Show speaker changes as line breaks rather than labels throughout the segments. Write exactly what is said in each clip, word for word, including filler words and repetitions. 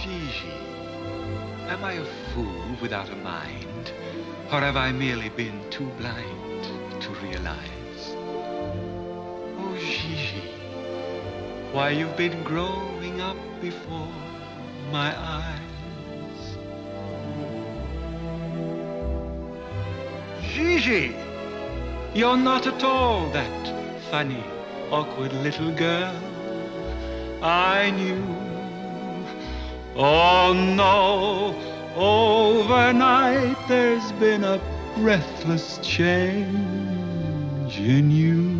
Gigi, am I a fool without a mind, or have I merely been too blind to realize? Oh, Gigi, why you've been growing up before my eyes. Gigi, you're not at all that funny, awkward little girl I knew. Oh no, overnight there's been a breathless change in you.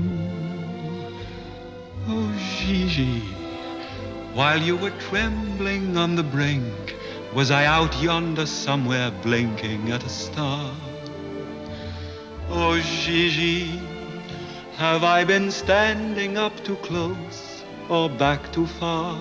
Oh Gigi, while you were trembling on the brink, was I out yonder somewhere blinking at a star? Oh Gigi, have I been standing up too close or back too far?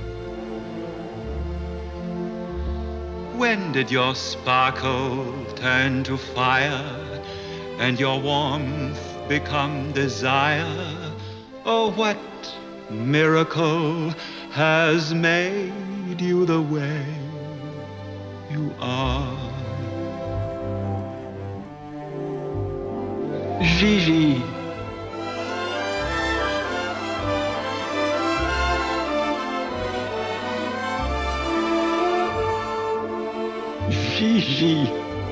When did your sparkle turn to fire and your warmth become desire? Oh, what miracle has made you the way you are? Gigi. Gigi.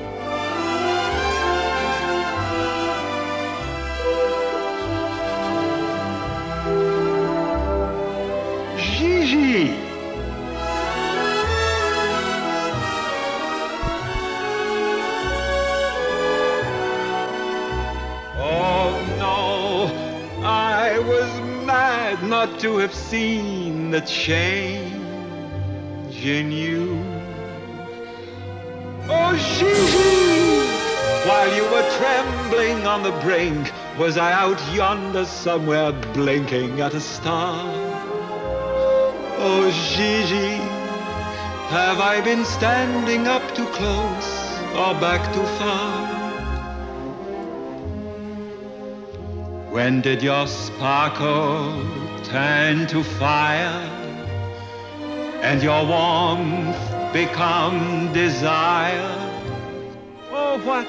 Gigi. Oh no, I was mad not to have seen the change in you. Oh, Gigi, while you were trembling on the brink, was I out yonder somewhere blinking at a star? Oh, Gigi, have I been standing up too close or back too far? When did your sparkle turn to fire and your warmth become desire? Oh, what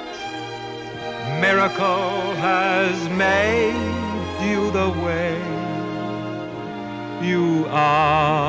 miracle has made you the way you are?